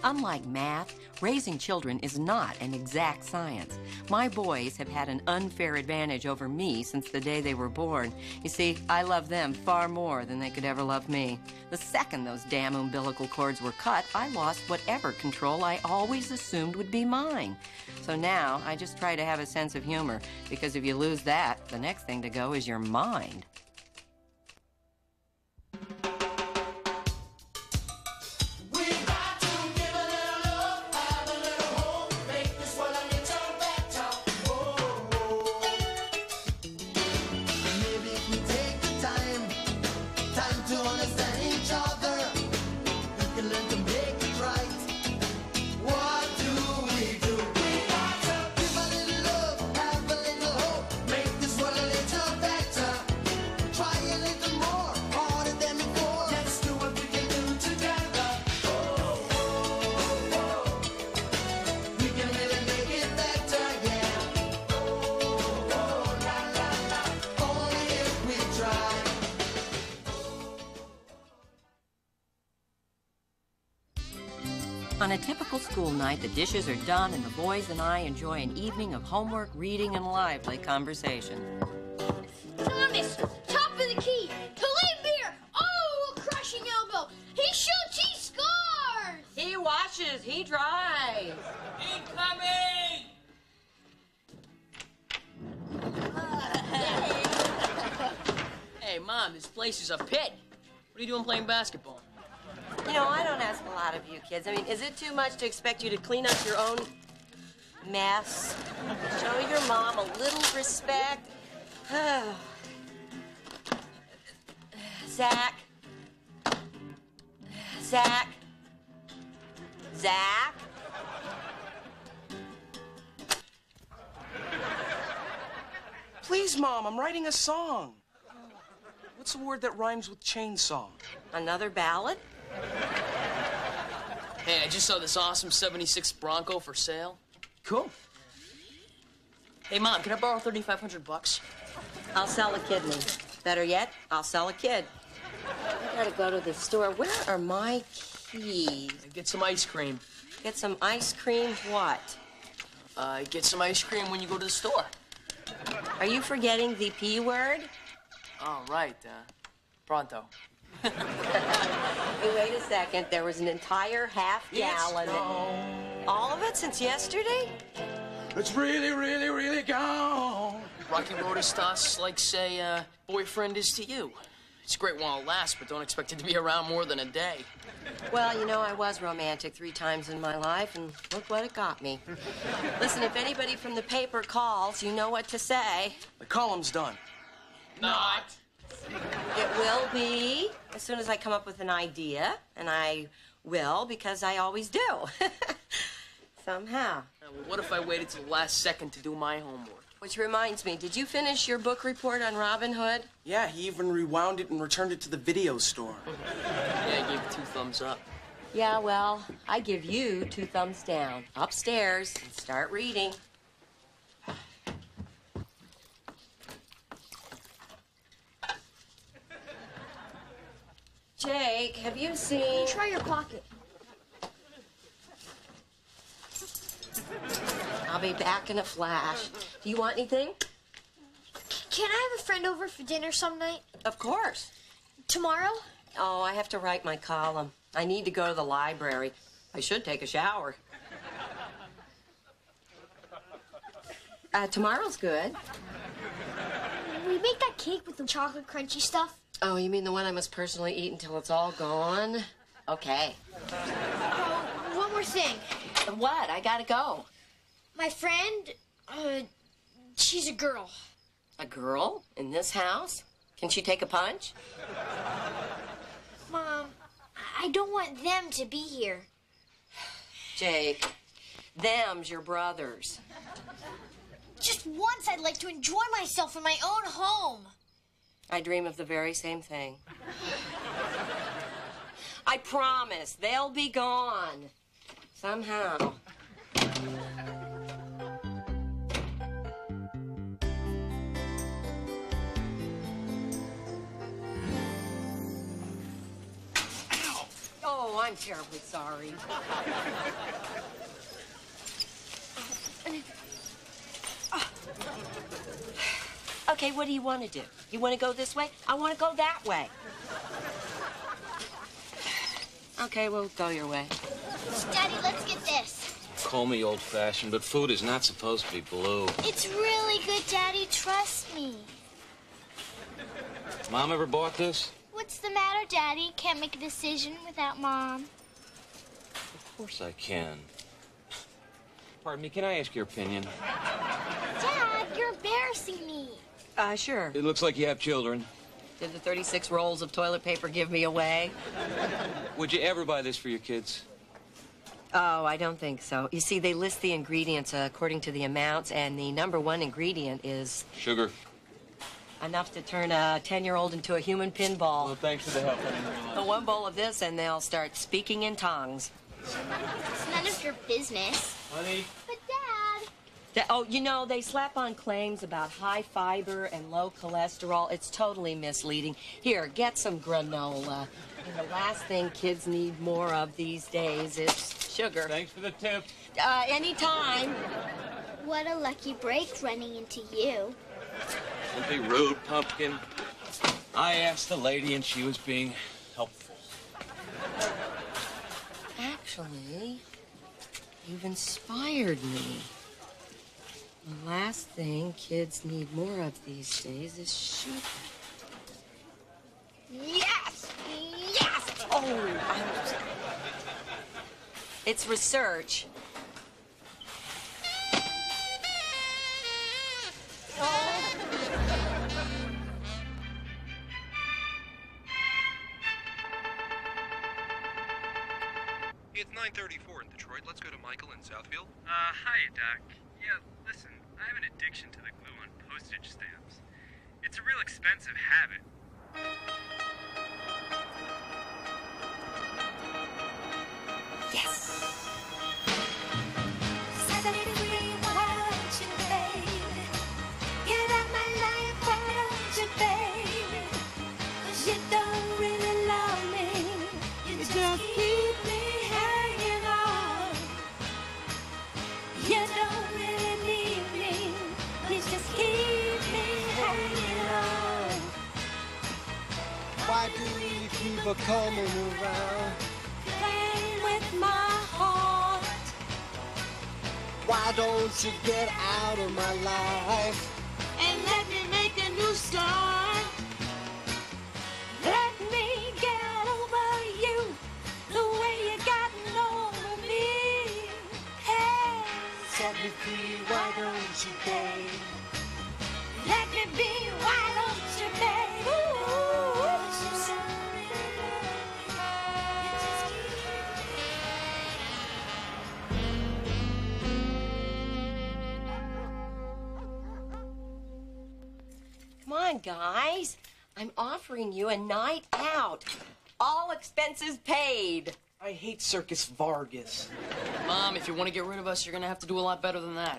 Unlike math, raising children is not an exact science. My boys have had an unfair advantage over me since the day they were born. You see, I love them far more than they could ever love me. The second those damn umbilical cords were cut, I lost whatever control I always assumed would be mine. So now, I just try to have a sense of humor, because if you lose that, the next thing to go is your mind. On a typical school night, the dishes are done and the boys and I enjoy an evening of homework, reading, and lively conversation. Thomas, top of the key. Helene Beer. Oh, a crushing elbow. He shoots, he scores. He washes, he dries. Incoming! Hey, Mom, this place is a pit. What are you doing playing basketball? You know, I don't ask a lot of you kids. I mean, is it too much to expect you to clean up your own mess? Show your mom a little respect? Zach? Zach? Zach? Please, Mom, I'm writing a song. What's a word that rhymes with chainsaw? Another ballad? Hey, I just saw this awesome 76 Bronco for sale. Cool. Hey, Mom, can I borrow $3,500? I'll sell a kidney. Better yet, I'll sell a kid. I gotta go to the store. Where are my keys? Get some ice cream. Get some ice cream what? Get some ice cream when you go to the store. Are you forgetting the P word? Oh, right. Pronto. Hey, wait a second. There was an entire half gallon. All of it since yesterday? It's really, really, really gone. Rocky Road is to us like, say, boyfriend is to you. It's great while it lasts, but don't expect it to be around more than a day. Well, you know, I was romantic 3 times in my life, and look what it got me. Listen, if anybody from the paper calls, you know what to say. The column's done. Not. It will be as soon as I come up with an idea, and I will because I always do. Somehow. Well, what if I waited till the last second to do my homework? Which reminds me, did you finish your book report on Robin Hood? Yeah, he even rewound it and returned it to the video store. Yeah, I gave it 2 thumbs up. Yeah, well, I give you 2 thumbs down. Upstairs and start reading. Jake, have you seen... Try your pocket. I'll be back in a flash. Do you want anything? Can I have a friend over for dinner some night? Of course. Tomorrow? Oh, I have to write my column. I need to go to the library. I should take a shower. Tomorrow's good. We make that cake with the chocolate crunchy stuff. Oh, you mean the one I must personally eat until it's all gone? Okay. One more thing. What? I gotta go. My friend, she's a girl. A girl? In this house? Can she take a punch? Mom, I don't want them to be here. Jake, them's your brothers. Just once I'd like to enjoy myself in my own home. I dream of the very same thing. I promise, they'll be gone. Somehow. Oh, I'm terribly sorry. Okay, what do you want to do? You want to go this way? I want to go that way. Okay, well, go your way. Daddy, let's get this. Call me old-fashioned, but food is not supposed to be blue. It's really good, Daddy. Trust me. Mom ever bought this? What's the matter, Daddy? Can't make a decision without Mom. Of course I can. Pardon me, can I ask your opinion? Dad, you're embarrassing me. Sure. It looks like you have children. Did the 36 rolls of toilet paper give me away? Would you ever buy this for your kids? Oh, I don't think so. You see, they list the ingredients according to the amounts, and the #1 ingredient is Sugar. enough to turn a 10-year-old into a human pinball. Well, thanks for the help. One bowl of this, and they'll start speaking in tongues. It's none of your business. Honey? But, Dad... Oh, you know, they slap on claims about high fiber and low cholesterol. It's totally misleading. Here, get some granola. And the last thing kids need more of these days is sugar. Thanks for the tip. Anytime. What a lucky break running into you. Don't be rude, Pumpkin. I asked the lady, and she was being helpful. Actually, you've inspired me. The last thing kids need more of these days is sugar. Yes! Yes! Oh, it's research. It's 9:34 in Detroit. Let's go to Michael in Southfield. Hi, Doc. Yeah, listen, I have an addiction to the glue on postage stamps. It's a real expensive habit. Yes! Why do you keep a coming around? Playing with my heart. Why don't you get out of my life? And let me make a new start. Let me get over you the way you gotten over me. Hey, Set me free, why don't you, babe? let me be, why don't you, babe? Ooh. Come on, guys. I'm offering you a night out. All expenses paid. I hate Circus Vargas. Mom, if you want to get rid of us, you're going to have to do a lot better than that.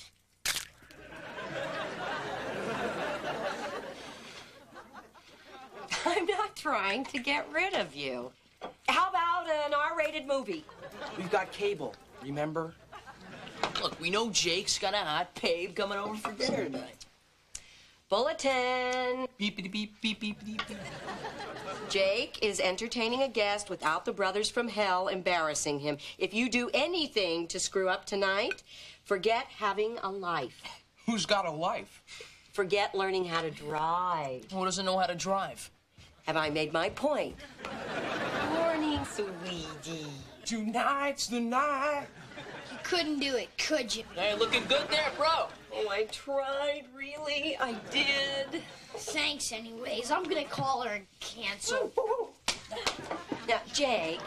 I'm not trying to get rid of you. How about an R-rated movie? We've got cable, remember? Look, we know Jake's got a hot babe coming over for dinner tonight. Bulletin. Beepity beep, beep, beep, beep, beep. Jake is entertaining a guest without the brothers from hell embarrassing him. If you do anything to screw up tonight, forget having a life. Who's got a life? Forget learning how to drive. Who doesn't know how to drive? Have I made my point? Morning, sweetie. Tonight's the night. You couldn't do it, could you? Hey, looking good there, bro. Oh, I tried, really. I did. Thanks anyways. I'm gonna call her and cancel. Now, Jake,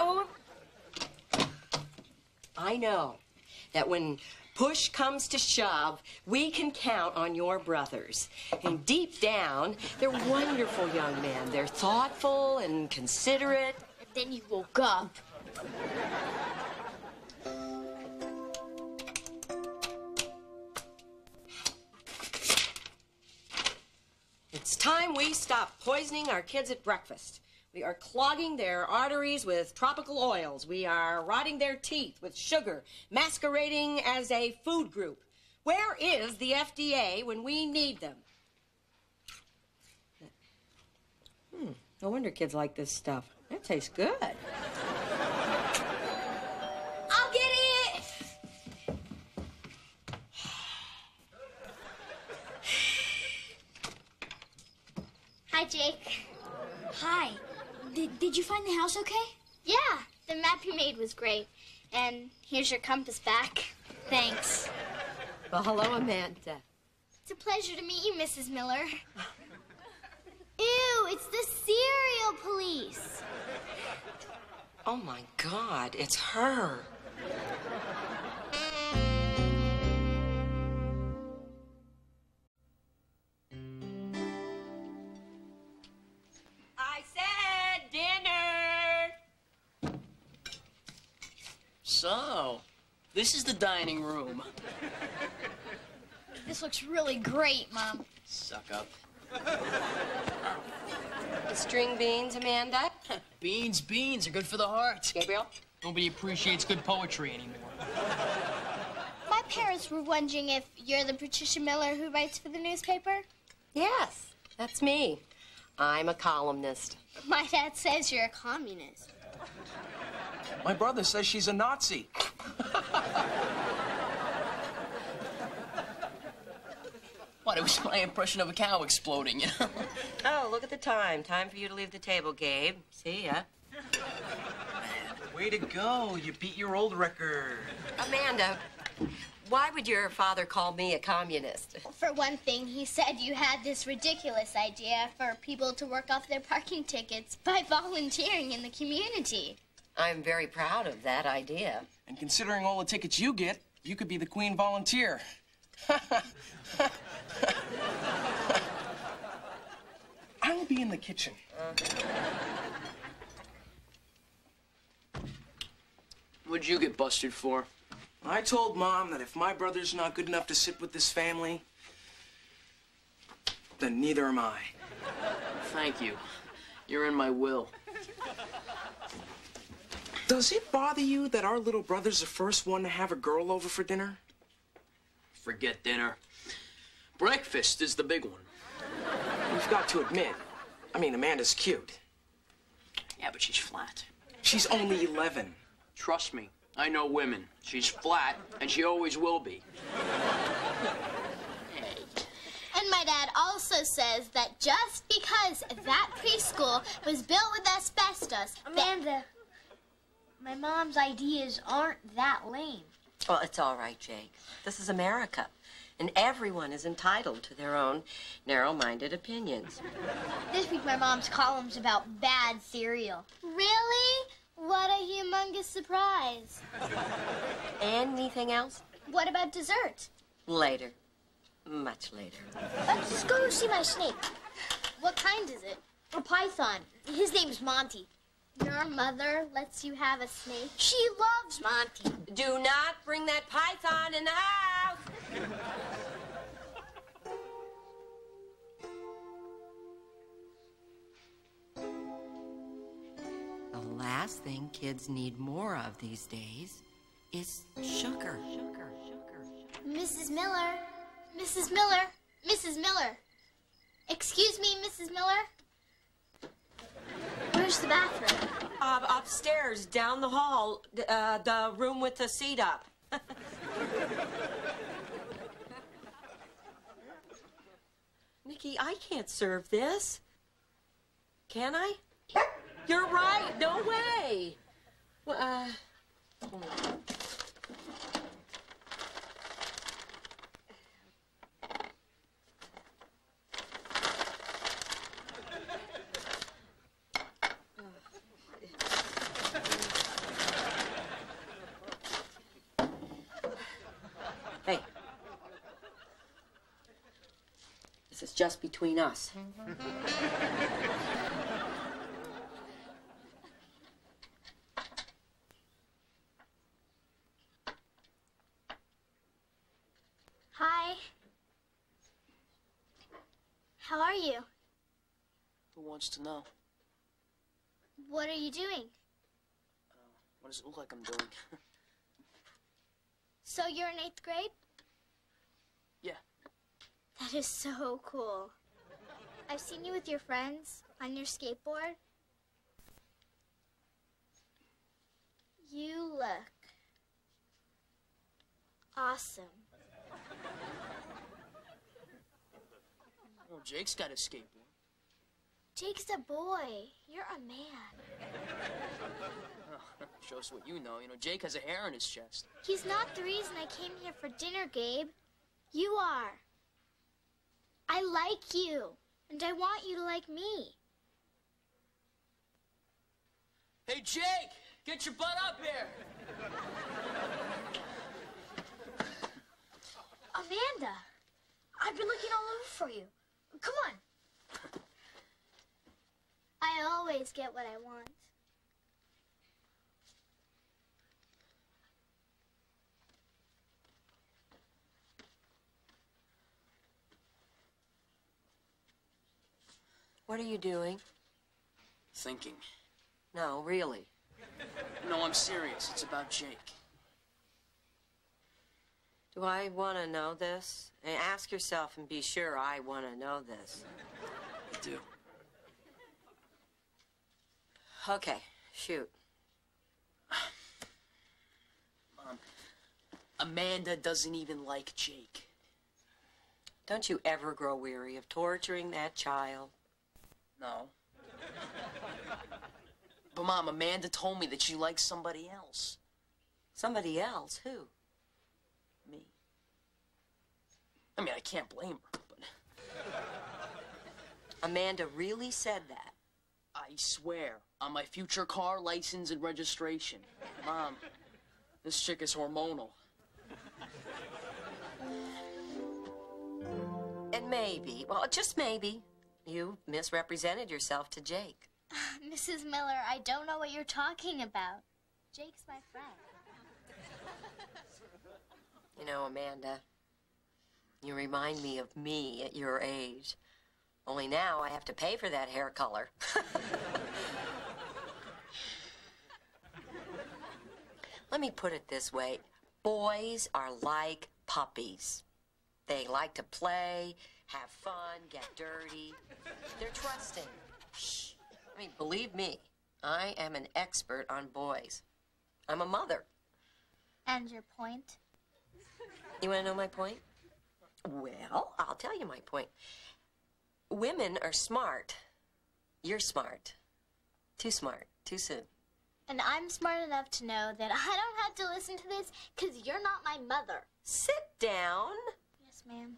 I know that when push comes to shove, we can count on your brothers. And deep down, they're wonderful young men. They're thoughtful and considerate. And then you woke up. It's time we stop poisoning our kids at breakfast. We are clogging their arteries with tropical oils. We are rotting their teeth with sugar, masquerading as a food group. Where is the FDA when we need them? No wonder kids like this stuff. That tastes good. I'll get it! Hi, Jake. Hi. Did you find the house okay? Yeah, the map you made was great. And here's your compass back. Thanks. Well, hello, Amanda. It's a pleasure to meet you, Mrs. Miller. Ew, it's the cereal police. Oh, my God, it's her. I said dinner. So, this is the dining room. This looks really great, Mom. Suck up. String beans, Amanda. Beans are good for the heart. Gabriel? Nobody appreciates good poetry anymore. My parents were wondering if you're the Patricia Miller who writes for the newspaper. Yes, that's me. I'm a columnist. My dad says you're a communist. My brother says she's a Nazi. What, it was my impression of a cow exploding, you know? Oh, look at the time. Time for you to leave the table, Gabe. See ya. Way to go. You beat your old record. Amanda, why would your father call me a communist? For one thing, he said you had this ridiculous idea for people to work off their parking tickets by volunteering in the community. I'm very proud of that idea. And considering all the tickets you get, you could be the queen volunteer. I'll be in the kitchen. What'd you get busted for? I told Mom that if my brother's not good enough to sit with this family, then neither am I. Thank you. You're in my will. Does it bother you that our little brother's the first one to have a girl over for dinner? Forget dinner. Breakfast is the big one. We've got to admit, Amanda's cute. Yeah, but she's flat. She's only 11. Trust me, I know women. She's flat, and she always will be. And my dad also says that just because that preschool was built with asbestos... Amanda, my mom's ideas aren't that lame. Well, it's all right, Jake. This is America, and everyone is entitled to their own narrow-minded opinions. This week, my mom's column's about bad cereal. Really? What a humongous surprise. Anything else? What about dessert? Later. Much later. Let's go see my snake. What kind is it? A python. His name's Monty. Your mother lets you have a snake? She loves Monty. Do not bring that python in the house! The last thing kids need more of these days is sugar. Mrs. Miller. Mrs. Miller. Mrs. Miller. Excuse me, Mrs. Miller? Where's the bathroom? Upstairs, down the hall, the room with the seat up. Nikki, I can't serve this. Can I? You're right. No way. Well, hold on. Hey. This is just between us. Hi. How are you? Who wants to know? What are you doing? What does it look like I'm doing? So you're in 8th grade? Yeah. That is so cool. I've seen you with your friends on your skateboard. You look awesome. Oh, Jake's got a skateboard. Jake's a boy. You're a man. Oh, shows what you know. You know, Jake has a hair on his chest. He's not the reason I came here for dinner, Gabe. You are. I like you, and I want you to like me. Hey, Jake! Get your butt up here! Amanda, I've been looking all over for you. Come on. I always get what I want. What are you doing? Thinking. No, really. No, I'm serious. It's about Jake. Do I want to know this? And ask yourself and be sure I want to know this. I do. Okay, shoot. Mom, Amanda doesn't even like Jake. Don't you ever grow weary of torturing that child? No. But, Mom, Amanda told me that she likes somebody else. Somebody else? Who? Me. I mean, I can't blame her, but... Amanda really said that? I swear, on my future car license and registration. Mom, this chick is hormonal. And maybe, well, just maybe, you misrepresented yourself to Jake. Mrs. Miller, I don't know what you're talking about. Jake's my friend. You know, Amanda, you remind me of me at your age. Only now I have to pay for that hair color. Let me put it this way. Boys are like puppies. They like to play, have fun, get dirty. They're trusting. Shh. I mean, believe me, I am an expert on boys. I'm a mother. And your point? You want to know my point? Well, I'll tell you my point. Women are smart. You're smart. Too smart. Too soon. And I'm smart enough to know that I don't have to listen to this because you're not my mother. Sit down. Yes, ma'am.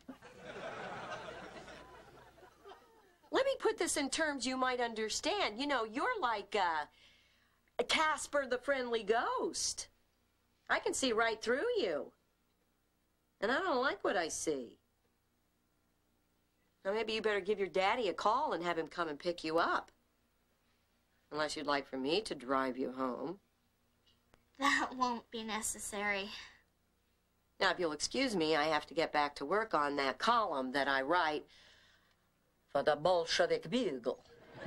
Let me put this in terms you might understand. You know, you're like Casper the Friendly Ghost. I can see right through you. And I don't like what I see. Now, maybe you better give your daddy a call and have him come and pick you up. Unless you'd like for me to drive you home. That won't be necessary. Now, if you'll excuse me, I have to get back to work on that column that I write for the Bolshevik Bugle.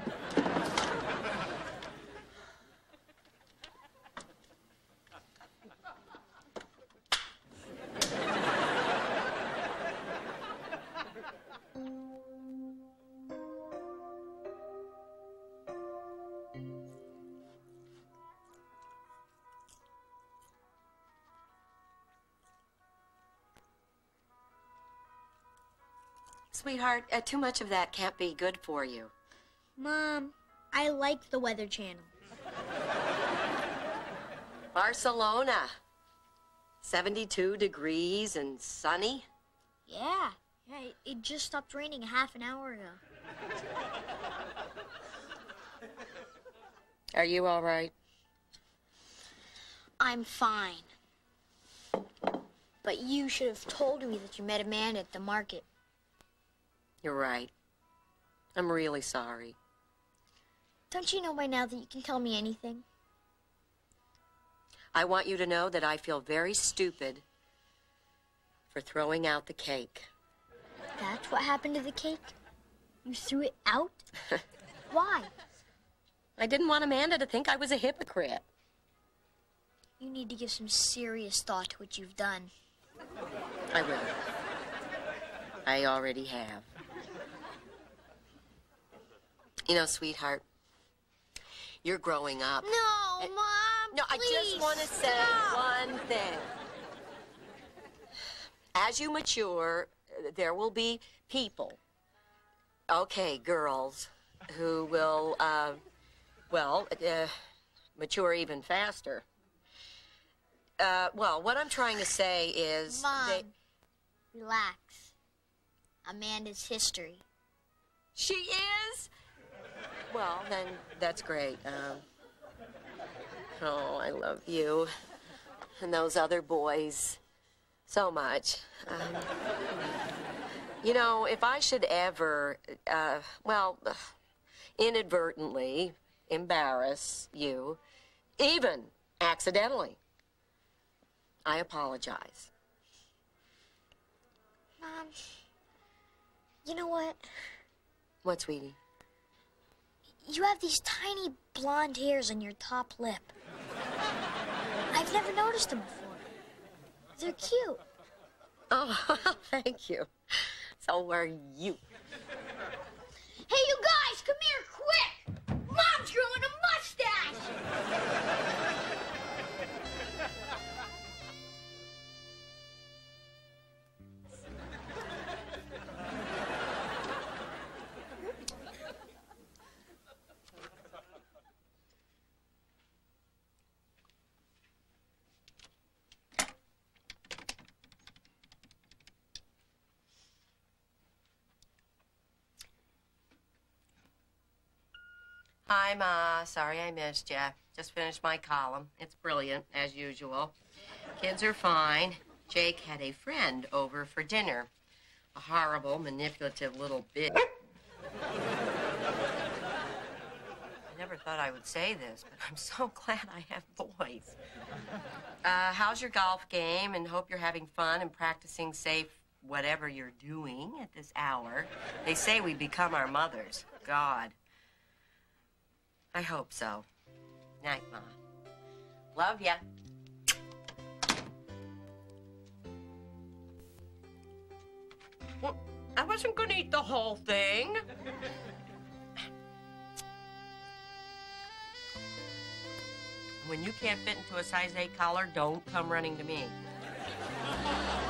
Sweetheart, too much of that can't be good for you. Mom, I like the Weather Channel. Barcelona. 72 degrees and sunny. Yeah, it just stopped raining a half an hour ago. Are you all right? I'm fine. But you should have told me that you met a man at the market. You're right. I'm really sorry. Don't you know by now that you can tell me anything? I want you to know that I feel very stupid for throwing out the cake. That's what happened to the cake? You threw it out? Why? I didn't want Amanda to think I was a hypocrite. You need to give some serious thought to what you've done. I will. I already have. You know, sweetheart, you're growing up. No, Mom, No, I just want to say one thing. As you mature, there will be people, okay, girls, who will, mature even faster. Well, what I'm trying to say is... Mom, relax. Amanda's history. She is? Well, then, that's great. Oh, I love you. And those other boys so much. You know, if I should ever, inadvertently embarrass you, even accidentally, I apologize. Mom, you know what? What, sweetie? You have these tiny blonde hairs on your top lip. I've never noticed them before. They're cute. Oh, thank you. So are you. Hey, you guys, come here quick! Mom's growing a mustache! Hi, Ma. Sorry I missed ya. Just finished my column. It's brilliant, as usual. Kids are fine. Jake had a friend over for dinner. A horrible, manipulative little bitch. I never thought I would say this, but I'm so glad I have boys. How's your golf game? And hope you're having fun and practicing safe whatever you're doing at this hour. They say we become our mothers. God. I hope so. Night, Ma. Love ya. Well, I wasn't gonna eat the whole thing. When you can't fit into a size 8 collar, don't come running to me.